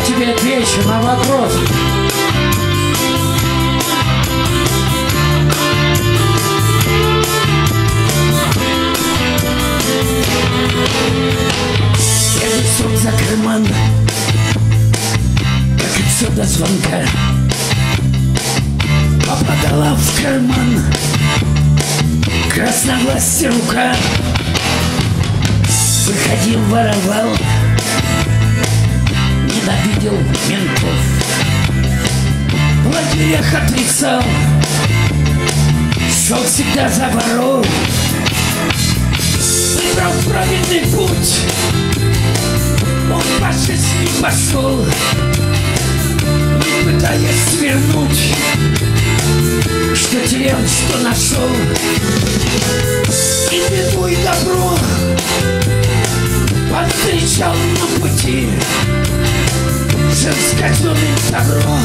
тебе отвечу на вопрос. Первый срок за карман, как и все до звонка. Попадала в карман красноглазая рука. Выходил, воровал, ненавидел ментов, в лагерях отрицал, шел всегда за воров. Выбрал правильный путь, он по жизни пошел, не пытаясь свернуть, что терял, что нашел. И беду, и добро повстречал на пути, жил с казенным добро,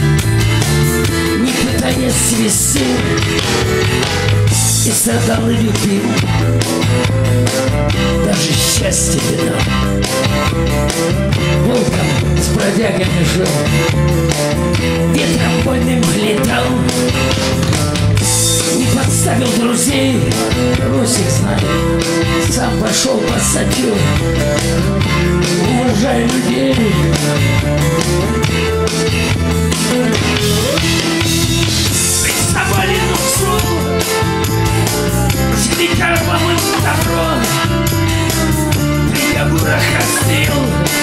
не пытаясь свести, и страдал и любил, даже счастье видал. Волком с бродягами жил, ветром больным летал, не подставил друзей, Русик знает, сам пошел, посадил, уважай людей. Приставали ночью, жили карманом добро, при горах расстрел,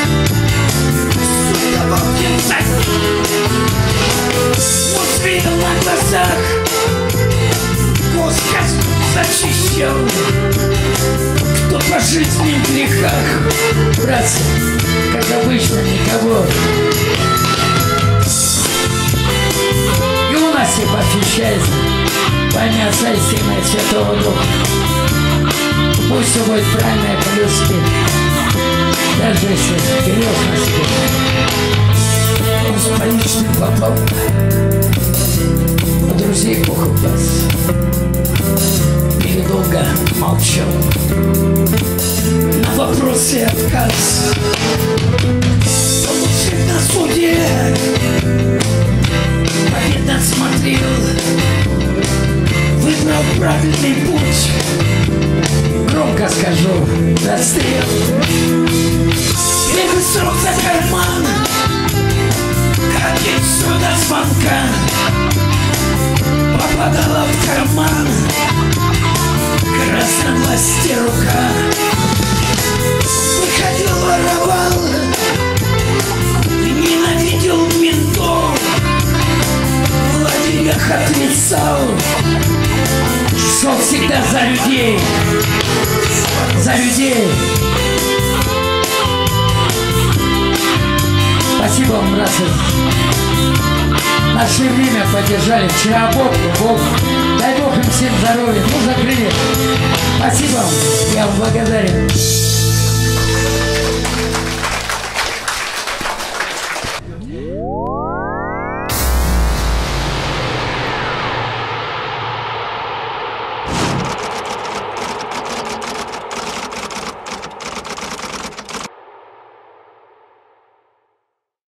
судья волкин забил, вот видел на глазах, Господь зачищал, кто по жизни в грехах. Братцы, как обычно, никого. И у нас и посвящается во имя Отца и Сына и Святого Духа. Пусть все будет правильно и по-людски, даже если грешно себе. Пусть поличный попал, а друзей Бог упас. Или долго молчал, на вопросы отказ. Получив на суде, победно смотрел, выбрал правильный путь. Громко скажу, расстрел. Первый срок за карман, как и все до звонка. Попадала в карман красноглазая рука. Выходил, воровал, ненавидел ментов, в лагерях отрицал, шел всегда за людей, за людей. Спасибо вам, братцы. Наше время поддержали. Вчера Бог, дай Бог им всем здоровья. Ну, закрыли. Спасибо вам. Я вам благодарен.